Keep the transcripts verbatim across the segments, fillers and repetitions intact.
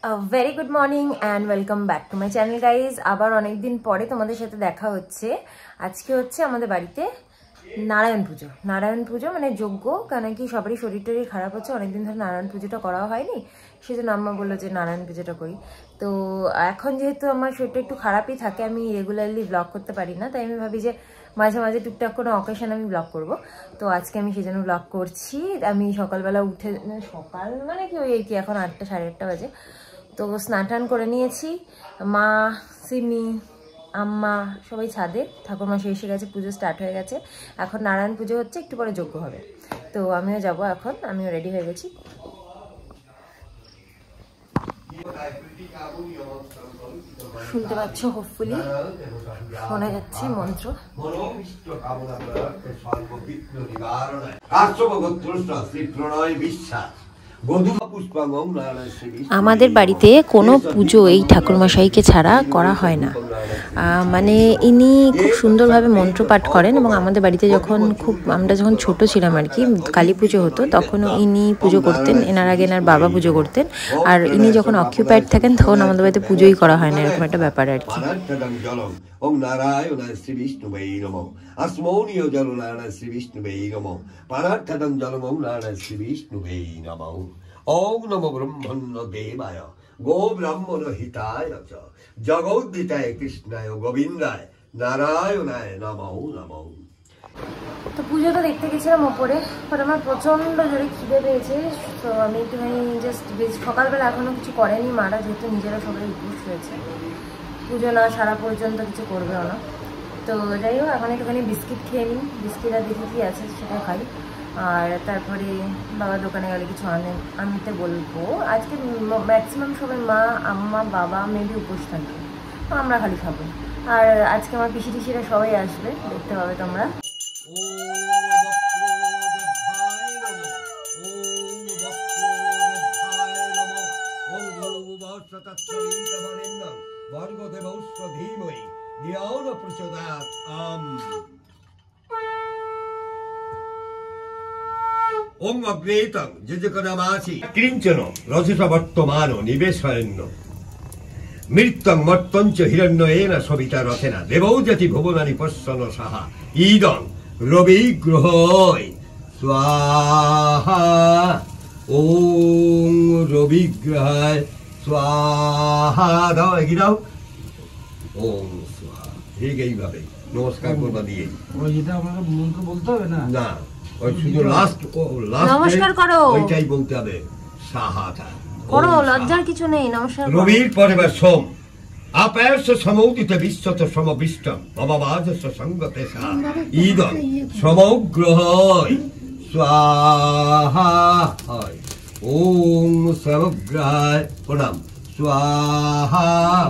Very good morning and welcome back to my channel guys. আবার অনেকদিন পরে তোমাদের সাথে দেখা হচ্ছে। আজকে হচ্ছে আমাদের বাড়িতে নারায়ণ পুজো। নারায়ণ পুজো মানে যজ্ঞ, কেন কি সবারই শরীর টরীর খারাপ হচ্ছে, অনেকদিন ধরে নারায়ণ পুজোটা করা হয়নি, সেজন্য আম্মা বললো যে নারায়ণ পুজোটা করি। তো এখন যেহেতু আমার শরীরটা একটু খারাপই থাকে, আমি রেগুলারলি ব্লগ করতে পারি না, তাই আমি ভাবি যে মাঝে মাঝে টুকটাক কোনো অকেশন আমি ব্লগ করব। তো আজকে আমি সেজন্য ব্লগ করছি। আমি সকালবেলা উঠে, সকাল মানে কি ওই আর কি, এখন আটটা সাড়ে আটটা বাজে। তো স্নান টান করে নিয়েছি, মা, সিমি, আম্মা সবাই ছাদে, ঠাকুরমাসে এসে গেছে, পুজো স্টার্ট হয়ে গেছে। এখন নারায়ণ পুজো হচ্ছে, একটু পরে যজ্ঞ হবে। তো আমিও যাব, এখন আমিও রেডি হয়ে গেছি। শুনতে পাচ্ছ, হোপফুলি শোনা যাচ্ছে মন্ত্র। আমাদের বাড়িতে কোনো পুজো এই ঠাকুরমশাইকে ছাড়া করা হয় না। মানে ইনি খুব সুন্দরভাবে মন্ত্র পাঠ করেন, এবং আমাদের বাড়িতে যখন খুব আমরা যখন ছোট ছিলাম আর কি, কালী পুজো হতো, তখনও ইনি পুজো করতেন। এনার আগে এনার বাবা পুজো করতেন, আর ইনি যখন অকিউপাইড থাকেন তখন আমাদের বাড়িতে পুজোই করা হয় না, এরকম একটা ব্যাপার আর কি। ওম নারায়ণায় শ্রী বিষ্ণুবে নমঃ। আসমৌনিয় জল নারায়ণায় শ্রী বিষ্ণুবে নমঃ। পারার্থদং জলম ওম নারায়ণায় শ্রী বিষ্ণুবে নমঃ। ওম নমো ব্রহ্মণ্য দেবায় গো ব্রাহ্মণ হিতায় চ জগদ্ধিতায় কৃষ্ণায় গোবিন্দায় নারায়ণায় নমঃ নমঃ। তো পুজোটা দেখতে গেছিলাম ওপরে, বাট আমার প্রচণ্ড জোরে খিদে পেয়েছে। তো আমি একটুখানি জাস্ট সকালবেলা এখনও কিছু করেনি মারা, যেহেতু নিজেরা সবাই উপোস হয়েছে, পুজো না সারা পর্যন্ত কিছু করবেও না। তো যাই হোক, এখন একটুখানি বিস্কিট খেয়ে নিই, বিস্কিট আর দেখি কী আছে সেটা খাই। আর তারপরে বাবা দোকানে গেলে কিছু আনে আনতে বলবো। আজকে ম্যাক্সিমাম সবাই মা, আম্মা, বাবা মেবি উপোস থাকবে, আমরা খালি খাবো। আর আজকে আমার পিসি টিসিরা সবাই আসবে, দেখতে পাবে তোমরা। ওম অগ্নেতং যজকনামাসি কিঞ্চন রজসা বর্তমান নিবেশয়ন্য মৃত্যং মর্তঞ্চ হিরণ্যেন সবিতা রথেনা দেবৌজাতি ভুবনানি পশ্যন সাহা ঈদং রবিগ্রহয় স্বাহা। ওম রবিগ্রহায় স্বাহা। দাও এগিয়ে দাও। ওম স্বাহা। ঠিক এইভাবে নমস্কার করবা দিয়ে ওই যেটা আমাকে মন্ত্র বলতে হবে না, না ওই শুধু লাস্ট লাস্ট নমস্কার করো, ওইটাই বলতে হবে, সাহাটা করো, লজ্জার কিছু নেই, নমস্কার। রবির পরে বা সোম আপায়স্য সমৌদিত বিশ্বত সমবিষ্টম ভববাজস্য সঙ্গতে সা ঈদং সমগ্রহয় স্বাহা। ওম সমগ্রহায় প্রণাম স্বাহা।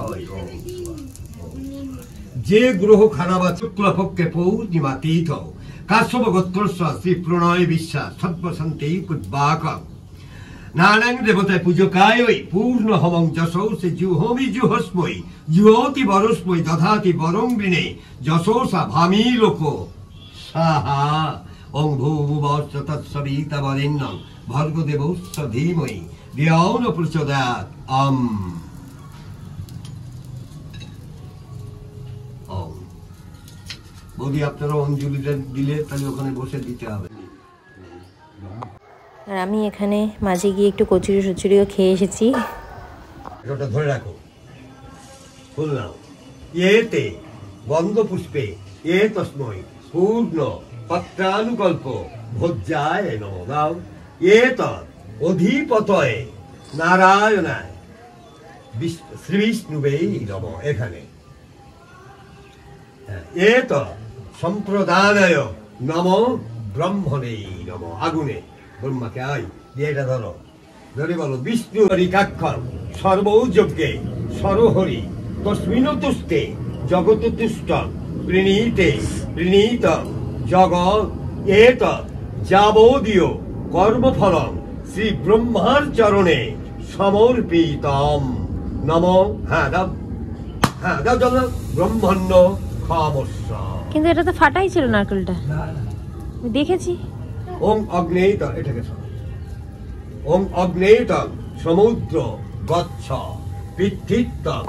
যে গ্রহ খানাবা শুক্লপক্ষে পৌর্ণিমা তীর্থ কাশ্যপ গোত্রস্ব শ্রী প্রণয় বিশ্বাস সর্বশান্তি পুদ্বাক নারায়ণ দেবতায় পূজকায় পূর্ণ হমং যশৌ সে জুহমি জুহস্মৈ জুহতি বরস্মৈ দধাতি বরং ঋণে যশোসা ভামি লোক সাহা। ওং ভূভুবস্য তৎসবিতা বরেণ্যং ভর্গদেবস্য ধীমহি ধিয়ো ন প্রচোদয়াৎ। আম বৌদি আপনারা অঞ্জলিটা দিলে তাহলে ওখানে বসে দিতে হবে। আর আমি এখানে মাঝে গিয়ে একটু কচুরি সচুরিও খেয়ে এসেছি। এটা ধরে রাখো, ফুল নাও। এতে গন্ধ পুষ্পে এ তস্মৈ পূর্ণ পত্রানুকল্প ভোজ্যায় নমো। দাও এত অধিপতয়ে নারায়ণায় শ্রী বিষ্ণুবে নমো। এখানে এত সম্প্রদায় নমো ব্রহ্মণে নমো। আগুনে ব্রহ্মাকে আয় দিয়ে এটা ধরো, ধরে বলো বিষ্ণু হরিকাক্ষর সর্বযজ্ঞে সরহরি তস্মিন তুষ্টে জগৎ তুষ্ট প্রণীতে প্রণীত জগৎ এত যাবদীয় কর্মফলম শ্রী ব্রহ্মার চরণে সমর্পিতম নমো। হ্যাঁ দাও, হ্যাঁ দাও দাও ব্রহ্মণ্য খামস্য। কিন্তু এটা তো ফাটাই ছিল নারকেলটা, দেখেছি। ওম অগ্নেয়ত, এটাকে ওম অগ্নেয়ত সমুদ্র গচ্ছ পিতৃত্বং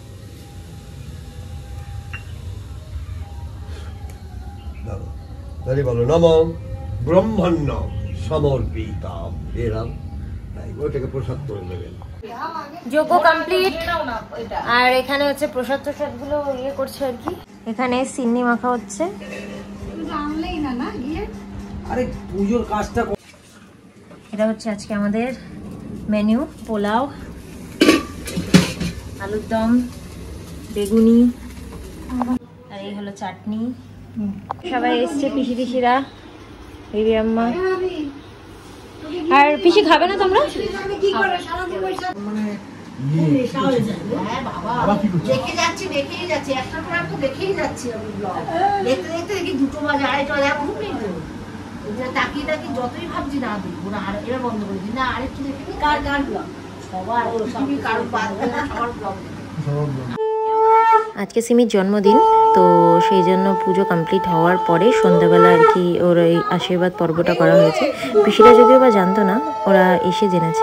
তাহলে বলো নম ব্রহ্মণ্য সমর্পিতাম এরাম ওইটাকে প্রসাদ করে দেবেন। যোগ্য কমপ্লিট। আর এখানে হচ্ছে প্রসাদ প্রসাদ গুলো ইয়ে করছে আর কি। এখানে সিন্নি মাখা হচ্ছে। আরে পুজোর কাজটা এটা হচ্ছে আজকে আমাদের মেনু। পোলাও, আলুর দম, বেগুনি, আর এই হলো চাটনি। সবাই এসছে, পিসি পিসিরা, দিদি আম্মা। আর পিসি খাবে না তোমরা? দেখে যাচ্ছি দেখেই যাচ্ছি একটা পর একটা দেখেই যাচ্ছি আমি ব্লগ দেখতে দেখতে দেখি দুটো বাজে আড়াইটা বাজে ঘুম নেই তো তাকিয়ে তাকি যতই ভাবছি না দেখবো না আর এবার বন্ধ করে দিই না আরেকটু দেখে কার কার ব্লগ সবার কারোর বাদ সবার ব্লগ। আজকে সিমির জন্মদিন, তো সেই জন্য পুজো কমপ্লিট হওয়ার পরে সন্ধ্যাবেলা আর কি ওর এই আশীর্বাদ পর্বটা করা হয়েছে। পিসিরা যদিও বা জানতো না, ওরা এসে জেনেছে।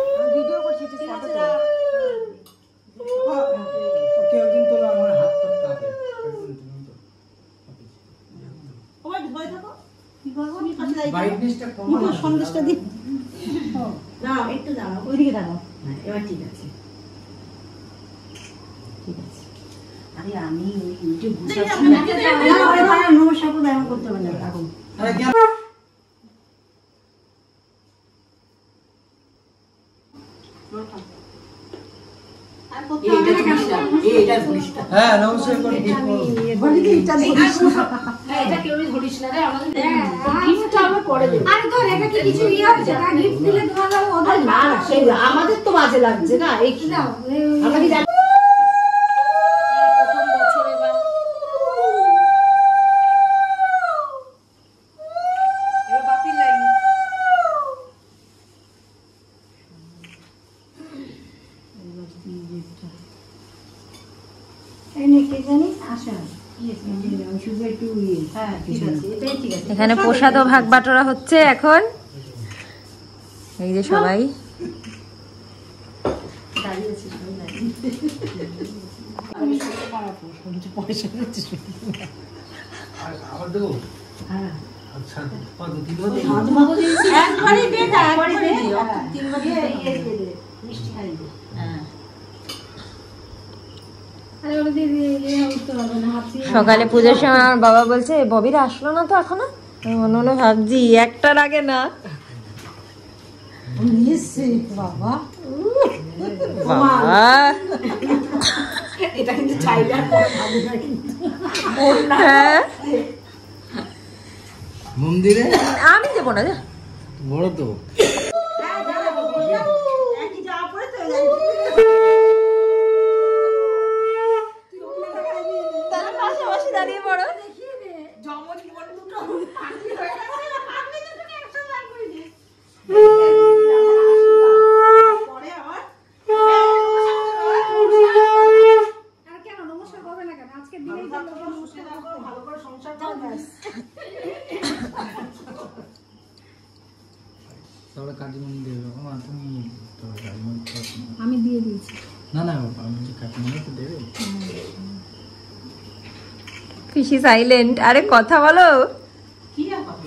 সন্দেশটা দিন না একটু দাঁড়াও ওইদিকে দাঁড়াও এবার ঠিক আছে ঠিক আছে। আরে আমি ওই ইউটিউব নমস্কার করে দেখা করতে হবে না এখন হ্যাঁ নমস্কার করে এটা কেউ ধরিস না রে আমাদের গিফট আমরা পরে দেব। আরে ধর এটা কি কিছু ইয়া আছে না গিফট দিলে তোমার ওদের না না সেই আমাদের তো বাজে লাগছে না এই কি নাও আমরা কি জানি প্রথম বছর এবার এবার বাপির লাইন এই নে কে জানি আশা এখানে প্রসাদও ভাগ বাটোরা হচ্ছে এখন। এই যে সবাই সকালে পুজোর সময় আমার বাবা বলছে ববিরা আসলো না তো এখনো। মনে মনে ভাবছি একটার আগে না বাবা বাবা এটা কিন্তু চাইলে মন্দিরে আমি দেবো না বড় তো দাঁড়িয়ে পড়ো। আমি দিয়ে দিয়েছি না না কাকিমণি তো দেবে। পিসি সাইলেন্ট। আরে কথা বলো। কি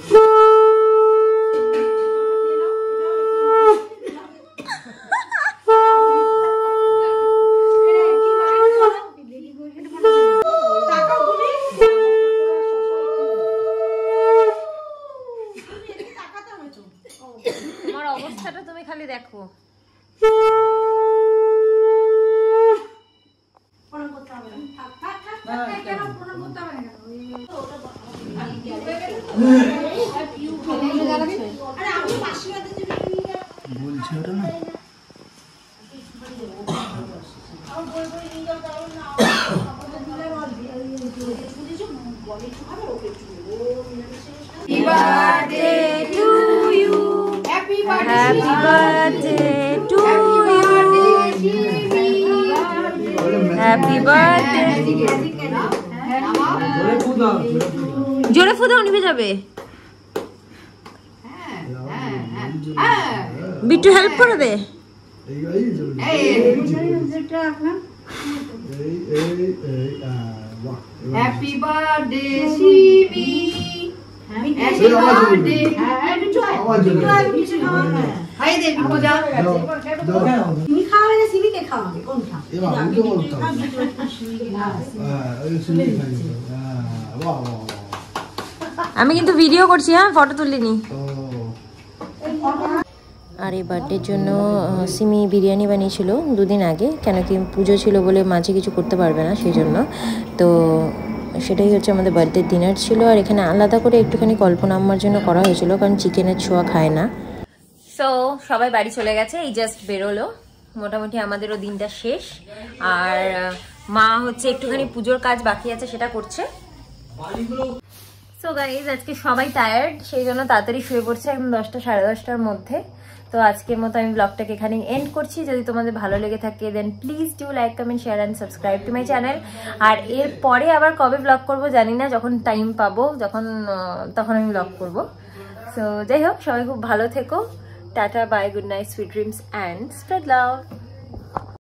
তোমার অবস্থাটা তুমি খালি দেখো। বলছি ওটা না Happy birthday to you. Happy birthday to you. Happy birthday. জোরে ফুদাও নিভে যাবে। বিট্টু হেল্প করে দে। এই এই যেটা আপনার এই এই এই বাহ happy birthday Shibi happy birthday happy to কিছু খাওয়া না খাই দে পূজা তুমি খাওয়া না শিবিকে খাওয়াবে কোন খা এবার উঠে বলতাম হ্যাঁ ওই সুনি খাই হ্যাঁ বাহ বাহ আমি কিন্তু ভিডিও করছি, হ্যাঁ ফটো তুলিনি। ও আর এই বার্থডের জন্য সিমি বিরিয়ানি বানিয়েছিল দুদিন আগে, কেন কি পুজো ছিল বলে মাঝে কিছু করতে পারবে না সেই জন্য। তো সেটাই হচ্ছে আমাদের বার্থডে ডিনার ছিল। আর এখানে আলাদা করে একটুখানি কল্পনা আম্মার জন্য করা হয়েছিল, কারণ চিকেনের ছোঁয়া খায় না। সো সবাই বাড়ি চলে গেছে, এই জাস্ট বেরোলো। মোটামুটি আমাদেরও দিনটা শেষ। আর মা হচ্ছে একটুখানি পুজোর কাজ বাকি আছে সেটা করছে। সো গাইজ আজকে সবাই টায়ার্ড, সেই জন্য তাড়াতাড়ি শুয়ে পড়ছে এখন দশটা সাড়ে দশটার মধ্যে। তো আজকের মতো আমি ব্লগটাকে এখানেই এন্ড করছি। যদি তোমাদের ভালো লেগে থাকে then please do like comment share and subscribe to my channel. আর এর পরে আবার কবে ব্লগ করব জানি না, যখন টাইম পাবো যখন তখন আমি ব্লগ করব। সো যাই হোক, সবাই খুব ভালো থেকো। Tata, bye, good night, sweet dreams and spread love.